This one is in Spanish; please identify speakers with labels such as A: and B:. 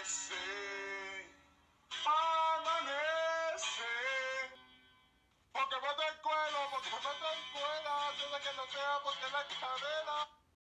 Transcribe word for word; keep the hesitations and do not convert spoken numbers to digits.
A: amanece, amanece. Porque me te cuelo, porque me te cuela, antes de que no sea porque la cadena.